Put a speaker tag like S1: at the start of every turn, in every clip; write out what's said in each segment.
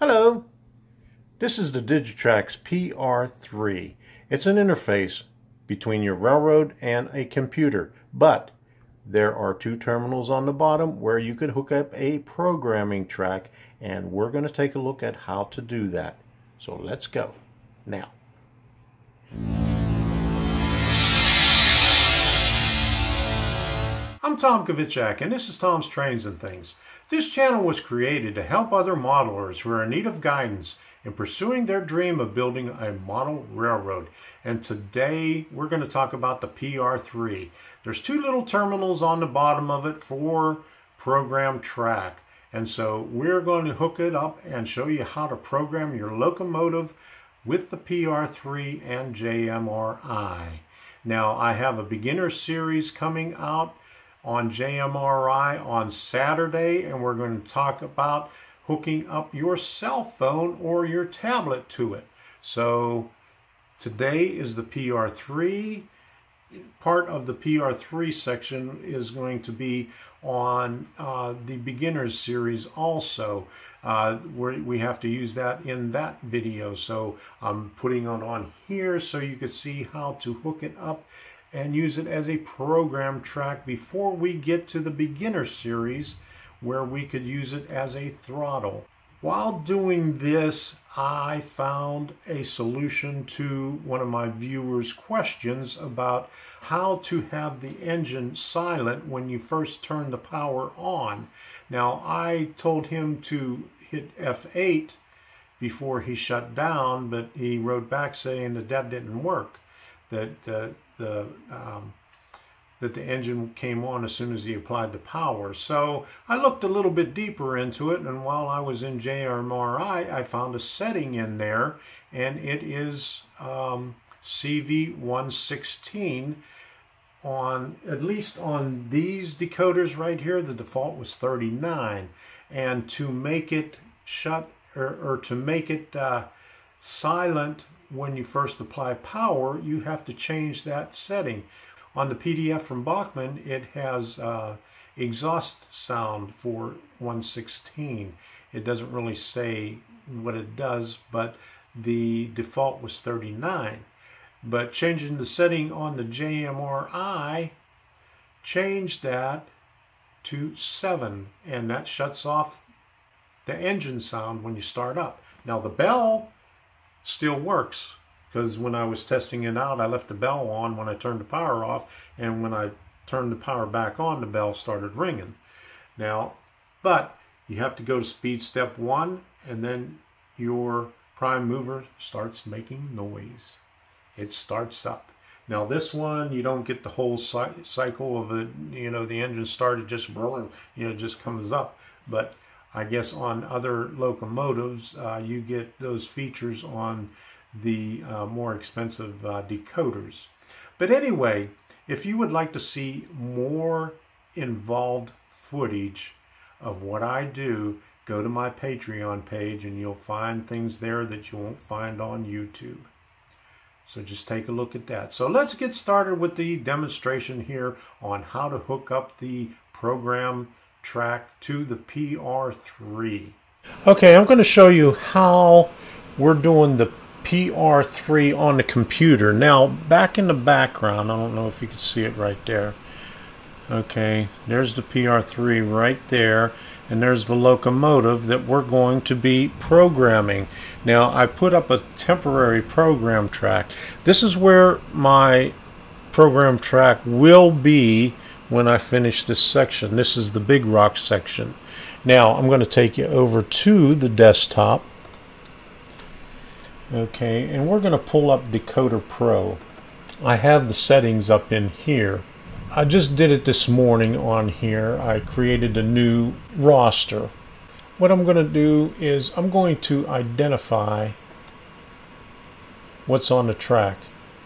S1: Hello, this is the Digitrax PR3. It's an interface between your railroad and a computer, but there are two terminals on the bottom where you could hook up a programming track, and we're going to take a look at how to do that. So let's go now. I'm Tom Kovichak, and this is Tom's Trains and Things. This channel was created to help other modelers who are in need of guidance in pursuing their dream of building a model railroad. And today we're going to talk about the PR3. There's two little terminals on the bottom of it for program track. And so we're going to hook it up and show you how to program your locomotive with the PR3 and JMRI. Now, I have a beginner series coming out on JMRI on Saturday, and we're going to talk about hooking up your cell phone or your tablet to it. So today is the PR3. Part of the PR3 section is going to be on the beginners series also, where we have to use that in that video. So I'm putting it on here so you can see how to hook it up and use it as a program track before we get to the beginner series where we could use it as a throttle. While doing this, I found a solution to one of my viewers' questions about how to have the engine silent when you first turn the power on. Now, I told him to hit F8 before he shut down, but he wrote back saying that that didn't work, that the engine came on as soon as he applied the power. So I looked a little bit deeper into it, and while I was in JMRI, I found a setting in there, and it is CV116. On at least on these decoders right here, the default was 39, and to make it shut or to make it silent when you first apply power, you have to change that setting. On the PDF from Bachmann, it has exhaust sound for 116. It doesn't really say what it does, but the default was 39. But changing the setting on the JMRI changed that to 7, and that shuts off the engine sound when you start up. Now the bell still works, because when I was testing it out, I left the bell on when I turned the power off, and when I turned the power back on, the bell started ringing. Now, but you have to go to speed step 1, and then your prime mover starts making noise. It starts up. Now this one, you don't get the whole cycle of the, the engine started just rolling, it just comes up. But I guess on other locomotives, you get those features on the more expensive decoders. But anyway, if you would like to see more involved footage of what I do, go to my Patreon page and you'll find things there that you won't find on YouTube. So just take a look at that. So let's get started with the demonstration here on how to hook up the program track to the PR3. Okay, I'm going to show you how we're doing the PR3 on the computer. Now, back in the background, I don't know if you can see it right there. Okay, there's the PR3 right there, and there's the locomotive that we're going to be programming. Now, I put up a temporary program track. This is where my program track will be when I finish this section. This is the big rock section. Now, I'm going to take you over to the desktop. Okay, and we're going to pull up Decoder Pro. I have the settings up in here. I just did it this morning on here. I created a new roster. What I'm going to do is I'm going to identify what's on the track.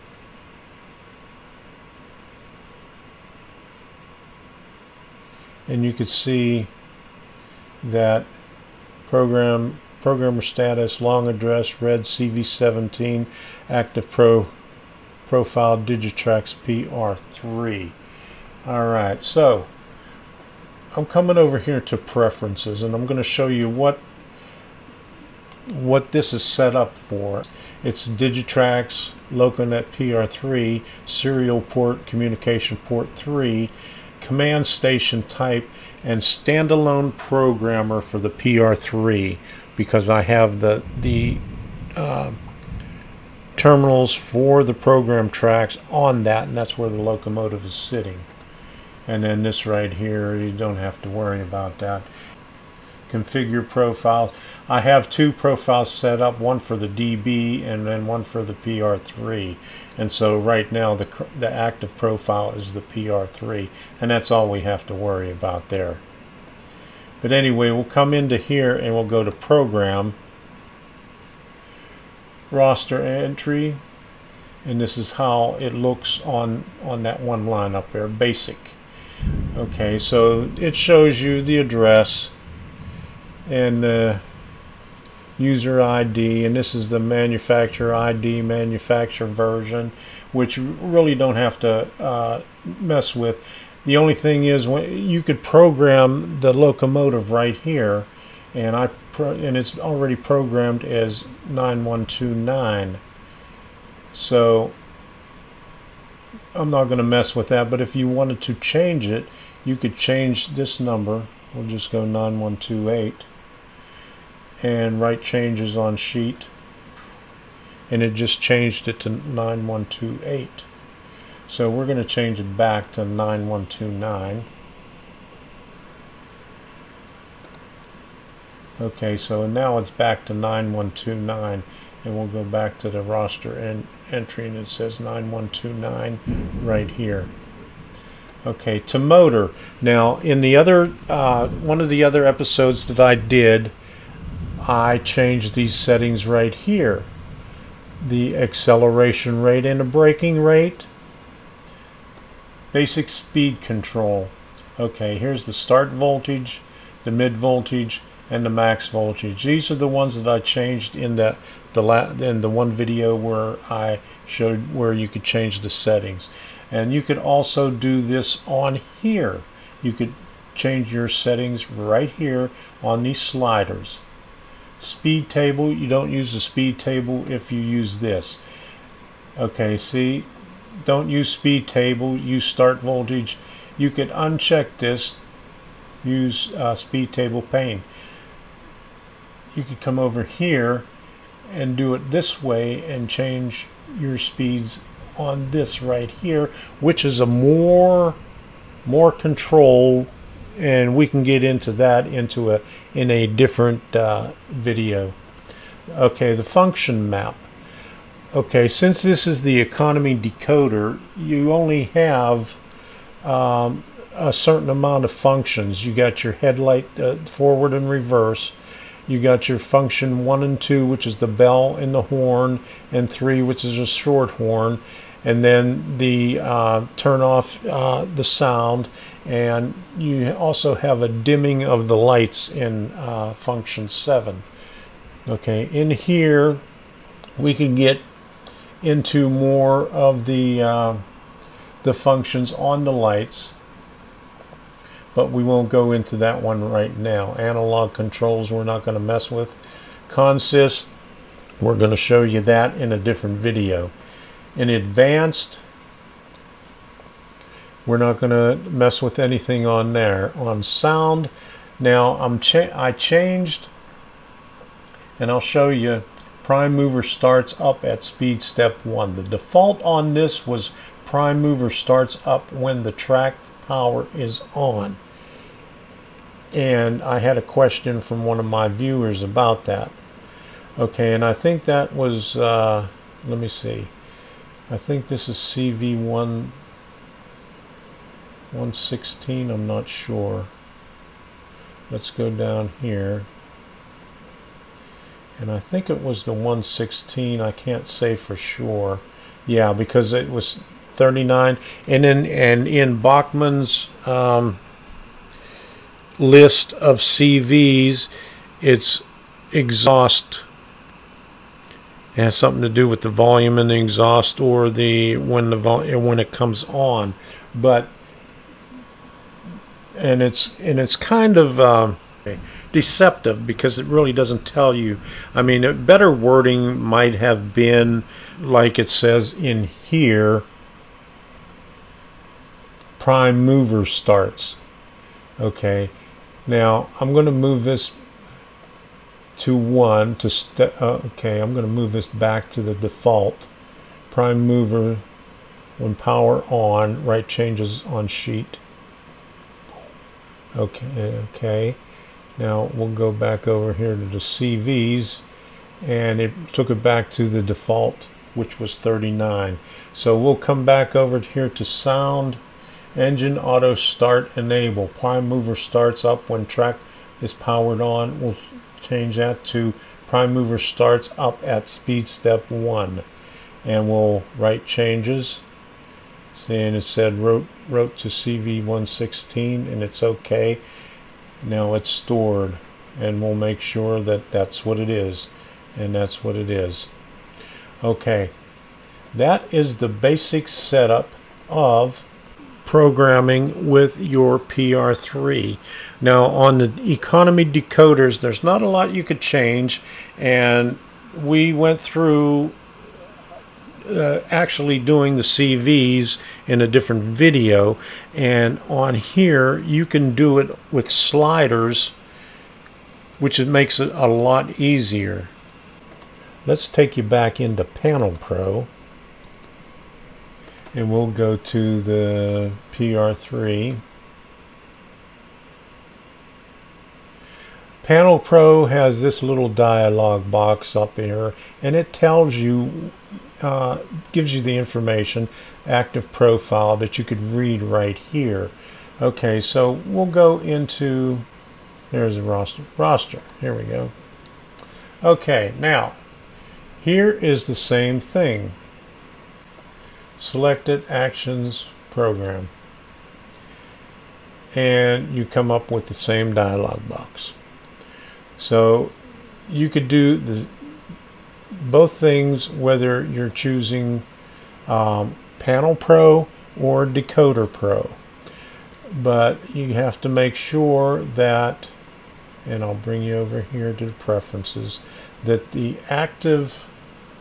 S1: And you can see that programmer status, long address, red CV17, active profile, Digitrax PR3. Alright, so I'm coming over here to preferences, and I'm going to show you what what this is set up for. It's Digitrax Loconet PR3, serial port, communication port 3, command station type, and standalone programmer for the PR3, because I have the terminals for the program tracks on that, and that's where the locomotive is sitting. And then this right here, you don't have to worry about that. Configure profiles. I have two profiles set up, one for the DB and then one for the PR3. And so right now the active profile is the PR3, and that's all we have to worry about there. But anyway, we'll come into here and we'll go to Program, Roster Entry, and this is how it looks on that one line up there, Basic. Okay, so it shows you the address and the user ID, and this is the manufacturer ID, manufacturer version, which you really don't have to mess with. The only thing is, when you could program the locomotive right here, and it's already programmed as 9129, so I'm not going to mess with that. But if you wanted to change it, you could change this number. We'll just go 9128 and write changes on sheet, and it just changed it to 9128. So we're going to change it back to 9129. Okay, so now it's back to 9129, and we'll go back to the roster entry, and it says 9129 right here. Okay, to motor. Now, in the other one of the other episodes that I did, I changed these settings right here: the acceleration rate and the braking rate, basic speed control. Okay, here's the start voltage, the mid voltage, and the max voltage. These are the ones that I changed in the one video where I showed where you could change the settings. And you could also do this on here. You could change your settings right here on these sliders. Speed table, you don't use the speed table if you use this. Okay, see, don't use speed table, use start voltage. You could uncheck this, use speed table pane. You could come over here and do it this way and change your speeds on this right here, which is a more control, and we can get into that in a different video. Okay, the function map. Okay, since this is the economy decoder, you only have a certain amount of functions. You got your headlight forward and reverse. You got your function 1 and 2, which is the bell and the horn, and 3, which is a short horn, and then the turn off the sound, and you also have a dimming of the lights in function 7. Okay, in here we can get into more of the functions on the lights, but we won't go into that one right now. Analog controls we're not going to mess with. Consist, we're going to show you that in a different video. In advanced, we're not going to mess with anything on there. On sound, now I changed, and I'll show you. Prime mover starts up at speed step 1. The default on this was prime mover starts up when the track power is on. And I had a question from one of my viewers about that. Okay, and I think that was, let me see. I think this is CV1 116, I'm not sure. Let's go down here. And I think it was the 116, I can't say for sure. Yeah, because it was 39. And in Bachmann's list of CVs, it's exhaust. It has something to do with the volume in the exhaust, or when it comes on. But and it's kind of deceptive because it really doesn't tell you. I mean, better wording might have been like it says in here, prime mover starts. Okay, now I'm going to move this to 1 to okay, I'm going to move this back to the default. Prime mover when power on, right changes on sheet. Okay. Now we'll go back over here to the CVs, and it took it back to the default, which was 39. So we'll come back over here to sound, engine auto start enable. Prime mover starts up when track is powered on. We'll change that to prime mover starts up at speed step 1, and we'll write changes. And it said wrote to CV116, and it's okay. Now it's stored, and we'll make sure that that's what it is, and that's what it is. Okay, that is the basic setup of programming with your PR3. Now on the economy decoders, there's not a lot you could change, and we went through actually doing the CVs in a different video, and on here you can do it with sliders, which makes it a lot easier. Let's take you back into Panel Pro, and we'll go to the PR3. Panel Pro has this little dialog box up here, and it tells you gives you the information, active profile, that you could read right here. Okay, so we'll go into, there's a roster, here we go. Okay, now here is the same thing. Selected actions program, and you come up with the same dialog box. So you could do both things, whether you're choosing Panel Pro or Decoder Pro, but you have to make sure that, and I'll bring you over here to the preferences, that the active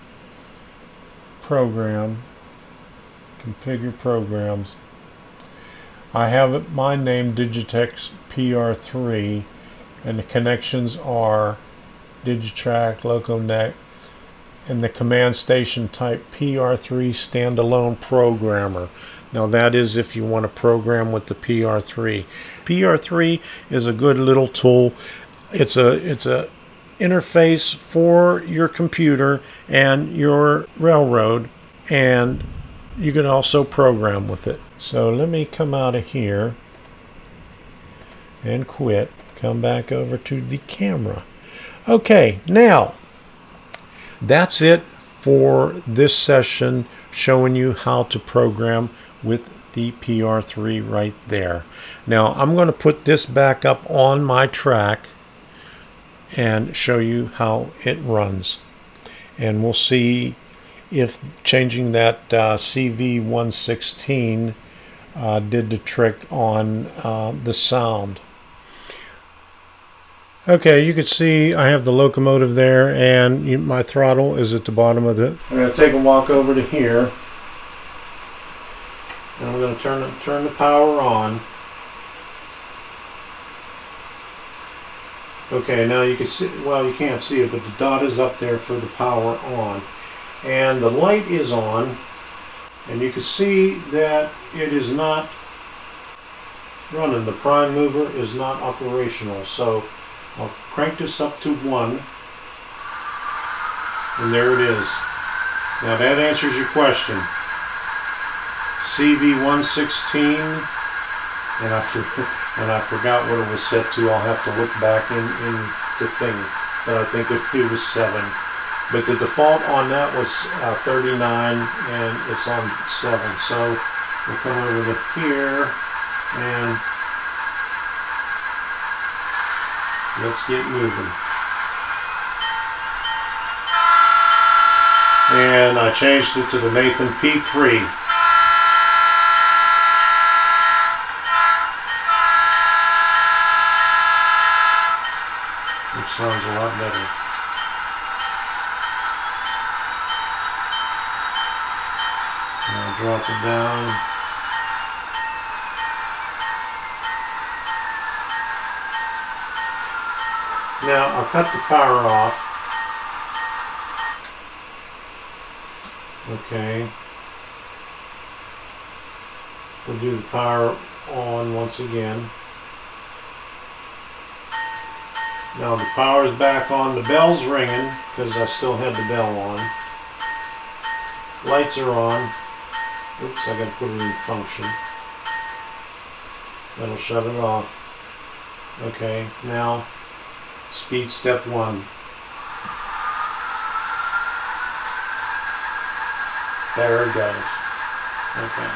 S1: program, configure programs, I have mine named Digitrax PR3, and the connections are Digitrax, LocoNet, and the command station type PR3 standalone programmer. Now that is if you want to program with the PR3. PR3 is a good little tool. It's a interface for your computer and your railroad, and you can also program with it. So let me come out of here and quit. Come back over to the camera. Okay, now that's it for this session, showing you how to program with the PR3 right there. Now I'm going to put this back up on my track and show you how it runs, and we'll see if changing that CV116 did the trick on the sound. Okay, you can see I have the locomotive there, and my throttle is at the bottom of it. I'm going to take a walk over to here, and I'm going to turn the power on. Okay, now you can see, well, you can't see it, but the dot is up there for the power on, and the light is on, and you can see that it is not running. The prime mover is not operational, so I'll crank this up to 1, and there it is. Now that answers your question. CV116, and I forgot what it was set to. I'll have to look back in the thing, but I think it was 7. But the default on that was 39, and it's on 7. So we'll come over to here, and let's get moving. And I changed it to the Nathan P3. drop it down. Now I'll cut the power off. Okay. We'll do the power on once again. Now the power's back on. The bell's ringing because I still had the bell on. Lights are on. Oops, I got to put it in function. That'll shut it off. Okay, now speed step 1. There it goes. Okay.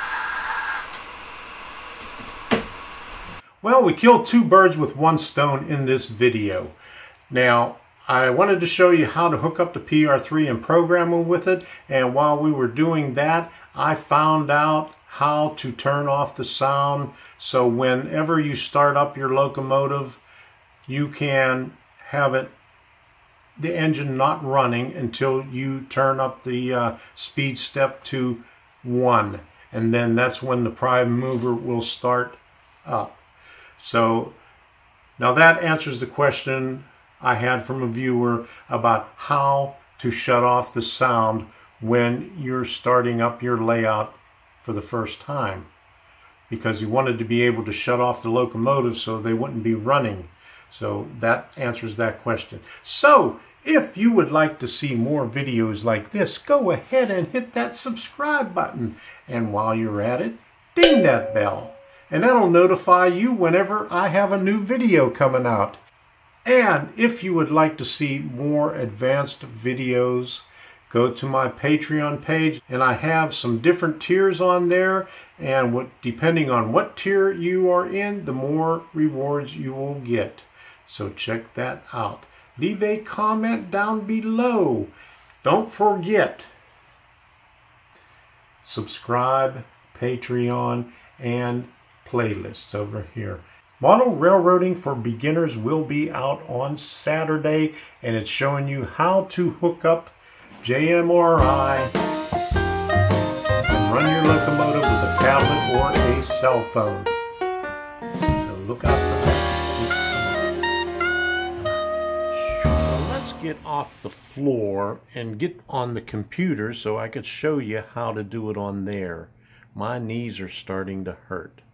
S1: Well, we killed 2 birds with 1 stone in this video. Now, I wanted to show you how to hook up the PR3 and programming with it, and while we were doing that, I found out how to turn off the sound so whenever you start up your locomotive, you can have the engine not running until you turn up the speed step to 1, and then that's when the prime mover will start up. So now that answers the question I had from a viewer about how to shut off the sound when you're starting up your layout for the first time, because you wanted to be able to shut off the locomotive so they wouldn't be running. So that answers that question. So if you would like to see more videos like this, go ahead and hit that subscribe button, and while you're at it, ding that bell, and that'll notify you whenever I have a new video coming out. And if you would like to see more advanced videos, go to my Patreon page, and I have some different tiers on there, and depending on what tier you are in, the more rewards you will get. So check that out. Leave a comment down below. Don't forget, subscribe, Patreon, and playlists over here. Model Railroading for Beginners will be out on Saturday, and it's showing you how to hook up JMRI and run your locomotive with a tablet or a cell phone. So look out for that. Well, let's get off the floor and get on the computer so I could show you how to do it on there. My knees are starting to hurt.